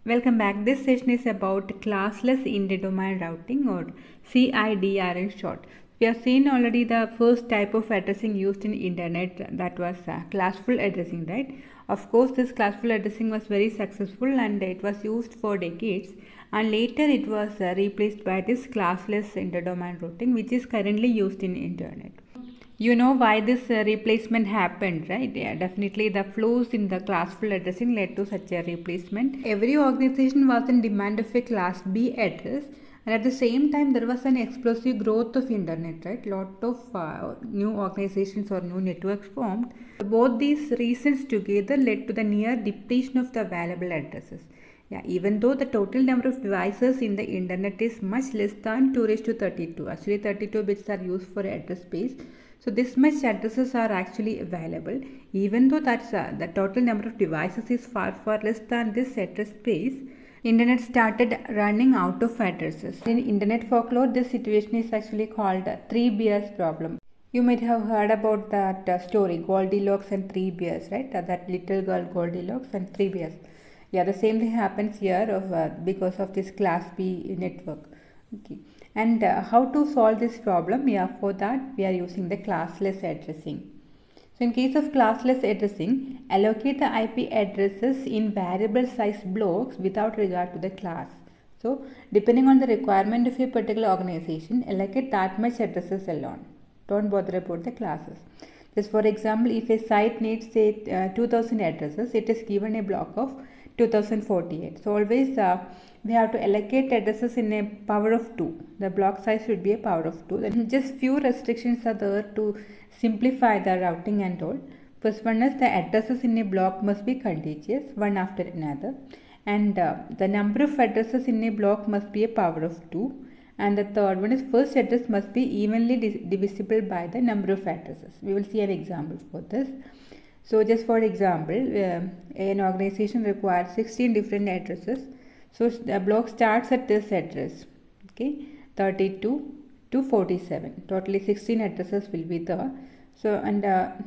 Welcome back. This session is about classless interdomain routing or CIDR in short. We have seen already the first type of addressing used in internet, that was classful addressing, right? Of course, this classful addressing was very successful and it was used for decades, and later it was replaced by this classless interdomain routing, which is currently used in internet. You know why this replacement happened, right? Yeah, definitely the flows in the classful addressing led to such a replacement. Every organization was in demand of a class B address, and at the same time there was an explosive growth of internet, right? Lot of new organizations or new networks formed. Both these reasons together led to the near depletion of the available addresses. Yeah, even though the total number of devices in the internet is much less than 2 raised to 32. Actually 32 bits are used for address space. So this much addresses are actually available. Even though that's the total number of devices is far less than this address space, internet started running out of addresses. In internet folklore, this situation is actually called 3 bears problem. You might have heard about that story, Goldilocks and 3 bears, right? That little girl Goldilocks and 3 bears. Yeah, the same thing happens here because of this class B network. Okay. And how to solve this problem? Yeah, for that we are using the classless addressing. So in case of classless addressing, allocate the IP addresses in variable size blocks without regard to the class. So depending on the requirement of a particular organization, allocate that much addresses alone. Don't bother about the classes. Just for example, if a site needs say 2000 addresses, it is given a block of 2048. So always we have to allocate addresses in a power of 2. The block size should be a power of 2. Then just few restrictions are there to simplify the routing and all. First one is the addresses in a block must be contiguous, one after another. And the number of addresses in a block must be a power of 2. And the third one is first address must be evenly divisible by the number of addresses. We will see an example for this. So just for example, an organization requires 16 different addresses. So the block starts at this address, okay, 32 to 47. Totally 16 addresses will be there. So and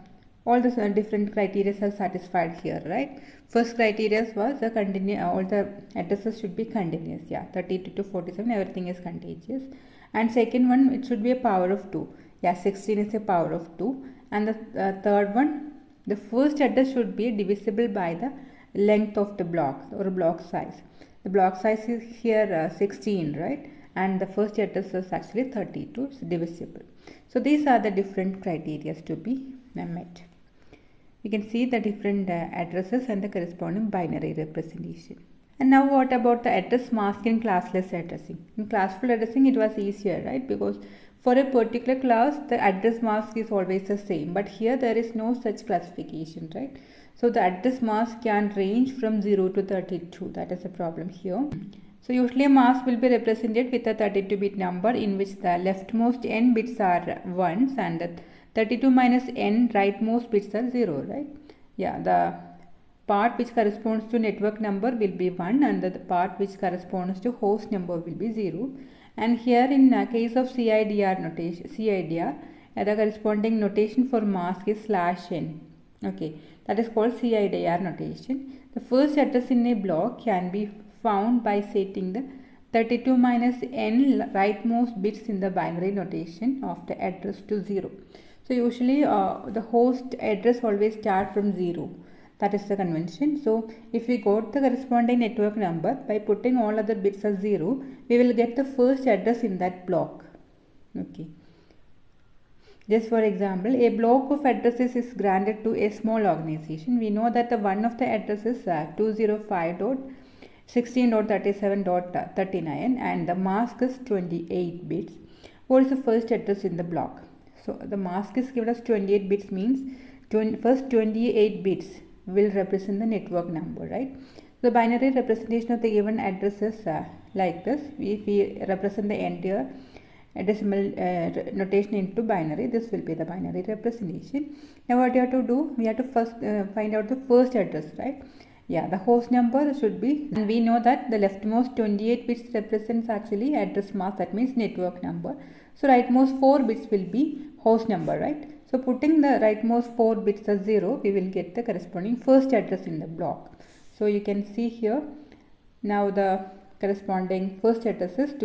all the different criteria are satisfied here, right? First criteria was the all the addresses should be continuous. Yeah, 32 to 47, everything is contiguous. And second one, it should be a power of 2. Yeah, 16 is a power of 2. And the third one, the first address should be divisible by the length of the block or block size. The block size is here 16, right? And the first address is actually 32, it's divisible. So these are the different criteria to be met. We can see the different addresses and the corresponding binary representation. And now what about the address mask in classless addressing? In classful addressing it was easier, right? Because for a particular class the address mask is always the same, but here there is no such classification, right? So the address mask can range from 0 to 32. That is a problem here. So usually a mask will be represented with a 32-bit number in which the leftmost n bits are ones and the 32 minus n rightmost bits are 0, right? Yeah, the part which corresponds to network number will be 1 and the part which corresponds to host number will be 0. And here in case of CIDR notation, the corresponding notation for mask is /n. Okay, that is called CIDR notation. The first address in a block can be found by setting the 32 minus n rightmost bits in the binary notation of the address to 0. So usually the host address always starts from 0. That is the convention. So if we got the corresponding network number by putting all other bits as 0, we will get the first address in that block. Okay. Just for example, a block of addresses is granted to a small organization. We know that the one of the addresses 205.16.37.39 and the mask is 28 bits. What is the first address in the block? So the mask is given as 28 bits means first 28 bits will represent the network number, right? The binary representation of the given address is like this. If we represent the entire decimal notation into binary, this will be the binary representation. Now what you have to do, we have to first find out the first address, right? Yeah, the host number should be, and we know that the leftmost 28 bits represents actually address mask, that means network number. So rightmost 4 bits will be host number, right? So putting the rightmost 4 bits as 0, we will get the corresponding first address in the block. So you can see here Now the corresponding first address is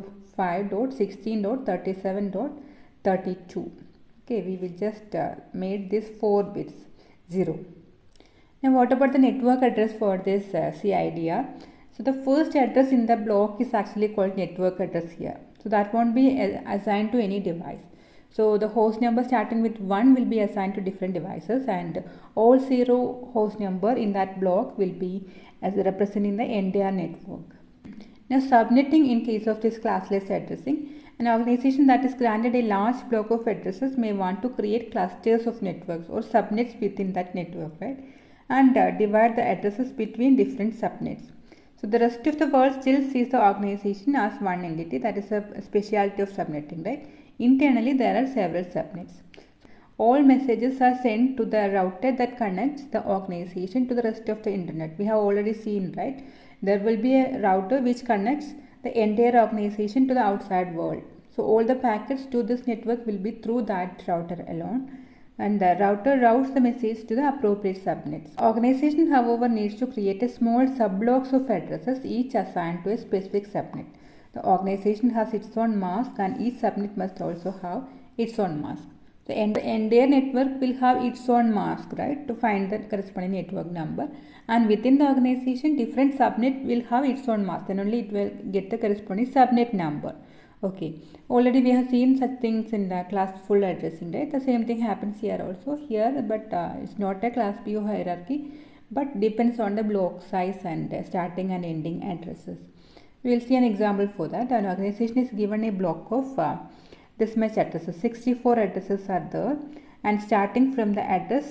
205.16.37.32. Okay, we will just made this 4 bits 0. Now what about the network address for this CIDR? So the first address in the block is actually called network address here. So that won't be assigned to any device. So the host number starting with 1 will be assigned to different devices, and all 0 host number in that block will be as representing the entire network. Now subnetting in case of this classless addressing. An organization that is granted a large block of addresses may want to create clusters of networks or subnets within that network, right? And divide the addresses between different subnets. So the rest of the world still sees the organization as one entity. That is a specialty of subnetting, right? Internally there are several subnets. All messages are sent to the router that connects the organization to the rest of the internet. We have already seen, right? There will be a router which connects the entire organization to the outside world. So all the packets to this network will be through that router alone, and the router routes the message to the appropriate subnets. Organization, however, needs to create a small subblocks of addresses, each assigned to a specific subnet. The organization has its own mask, and each subnet must also have its own mask. The entire network will have its own mask, right, to find the corresponding network number, and within the organization different subnet will have its own mask, then only it will get the corresponding subnet number. Okay, already we have seen such things in the class full addressing, right? The same thing happens here also here, but it's not a class PO hierarchy, but depends on the block size and starting and ending addresses. We will see an example for that. An organization is given a block of this much addresses, 64 addresses are there, and starting from the address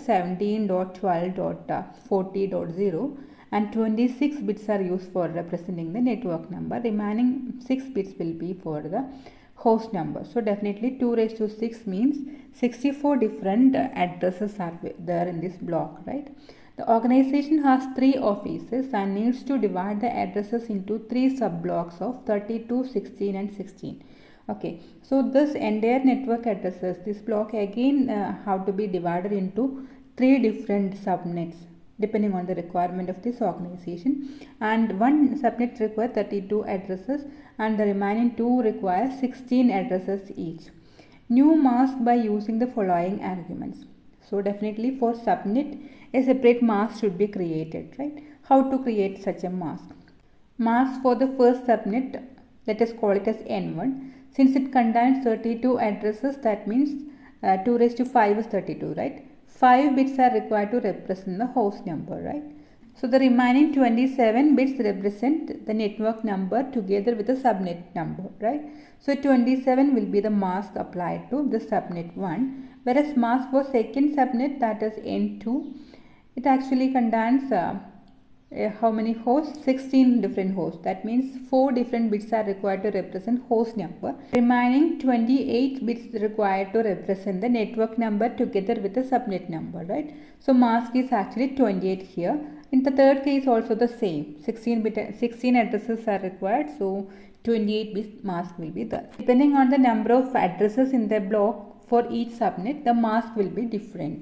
17.12.40.0, and 26 bits are used for representing the network number. Remaining 6 bits will be for the host number. So definitely 2 raised to 6 means 64 different addresses are there in this block, right? The organization has 3 offices and needs to divide the addresses into 3 subblocks of 32, 16 and 16. Okay, so this entire network addresses, this block again have to be divided into 3 different subnets depending on the requirement of this organization, and one subnet requires 32 addresses and the remaining 2 require 16 addresses each. New mask by using the following arguments. So definitely for subnet a separate mask should be created, right? How to create such a mask? Mask for the first subnet, let us call it as N1. Since it contains 32 addresses, that means 2 raised to 5 is 32, right? 5 bits are required to represent the host number, right? So the remaining 27 bits represent the network number together with the subnet number, right? So 27 will be the mask applied to the subnet 1, whereas mask for second subnet, that is N2, it actually contains how many hosts? 16 different hosts. That means 4 different bits are required to represent host number. Remaining 28 bits required to represent the network number together with the subnet number, right? So mask is actually 28 here. In the third case also the same. 16 addresses are required. So 28 bit mask will be there. Depending on the number of addresses in the block for each subnet, the mask will be different.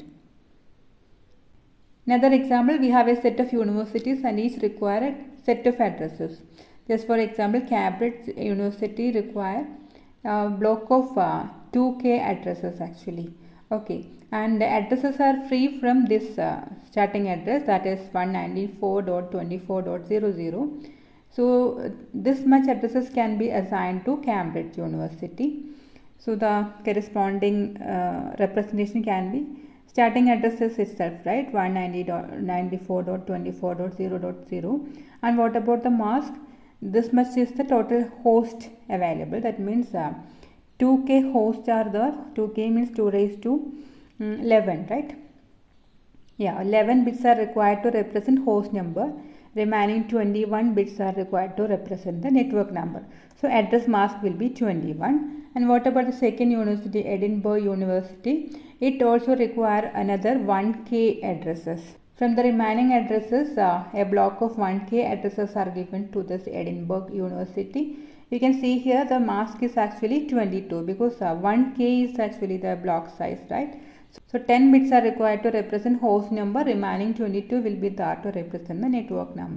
Another example, we have a set of universities and each require a set of addresses. Just for example, Cambridge University require a block of 2K addresses actually. Okay, and the addresses are free from this starting address, that is 194.24.00. So this much addresses can be assigned to Cambridge University. So the corresponding representation can be starting addresses itself, right? 194.24.0.0. And what about the mask? This much is the total host available. That means 2K hosts are there. 2K means 2 raised to 11, right? Yeah, 11 bits are required to represent host number. Remaining 21 bits are required to represent the network number. So address mask will be 21. And what about the second university, Edinburgh University? It also requires another 1K addresses. From the remaining addresses, a block of 1K addresses are given to this Edinburgh University. You can see here the mask is actually 22 because 1K is actually the block size, right? So 10 bits are required to represent host number, remaining 22 will be there to represent the network number.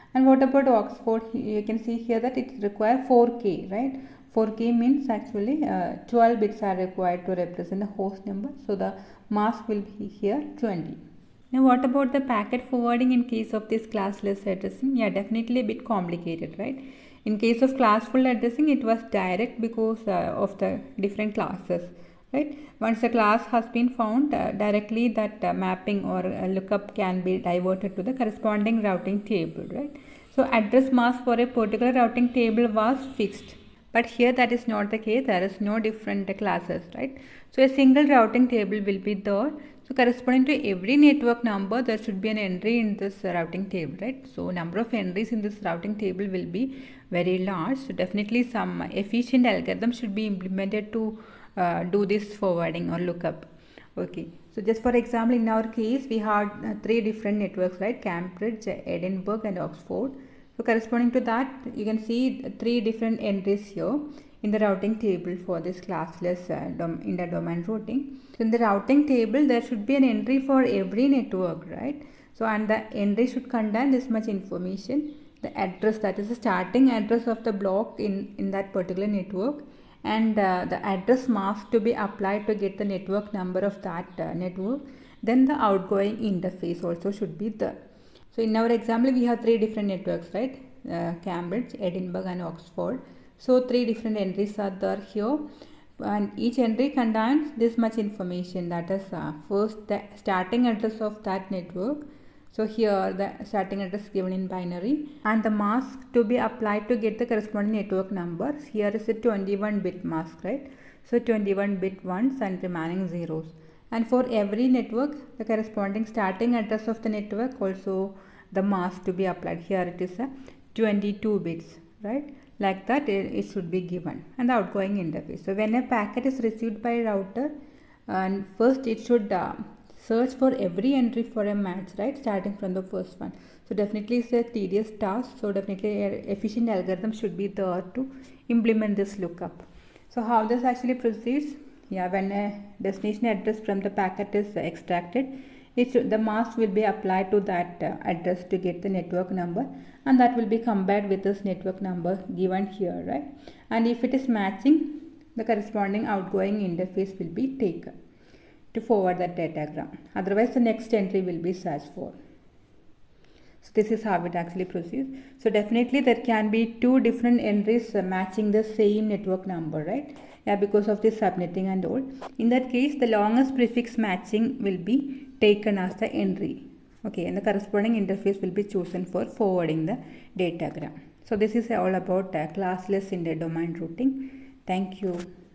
And what about Oxford? You can see here that it requires 4K, right? 4K means actually 12 bits are required to represent the host number. So the mask will be here 20. Now what about the packet forwarding in case of this classless addressing? Yeah, definitely a bit complicated, right? In case of classful addressing, it was direct because of the different classes, right? Once a class has been found, directly that mapping or lookup can be diverted to the corresponding routing table, right? So address mask for a particular routing table was fixed. But here that is not the case. There is no different classes, right? So a single routing table will be there. So corresponding to every network number, there should be an entry in this routing table, right? So number of entries in this routing table will be very large. So definitely some efficient algorithm should be implemented to do this forwarding or lookup. Okay. So just for example, in our case, we had 3 different networks, right? Cambridge, Edinburgh and Oxford. So corresponding to that, you can see 3 different entries here in the routing table for this classless inter-domain routing. So in the routing table, there should be an entry for every network, right? So and the entry should contain this much information, the address, that is the starting address of the block in that particular network, and the address mask to be applied to get the network number of that network. Then the outgoing interface also should be there. So in our example, we have 3 different networks, right? Cambridge, Edinburgh and Oxford. So 3 different entries are there here, and each entry contains this much information, that is first the starting address of that network. So here the starting address given in binary, and the mask to be applied to get the corresponding network numbers. Here is a 21-bit mask, right? So 21-bit ones and remaining zeros. And for every network, the corresponding starting address of the network also the mask to be applied. Here it is a 22 bits, right? Like that it should be given, and the outgoing interface. So when a packet is received by a router, and first it should search for every entry for a match, right? Starting from the first one. So definitely it's a tedious task. So definitely an efficient algorithm should be there to implement this lookup. So how this actually proceeds? Yeah, when a destination address from the packet is extracted, the mask will be applied to that address to get the network number, and that will be compared with this network number given here, right? And if it is matching, the corresponding outgoing interface will be taken to forward that datagram. Otherwise, the next entry will be searched for. So this is how it actually proceeds. So definitely there can be 2 different entries matching the same network number, right? Yeah, because of this subnetting and all. In that case, the longest prefix matching will be taken as the entry. Okay, and the corresponding interface will be chosen for forwarding the datagram. So this is all about classless inter-domain routing. Thank you.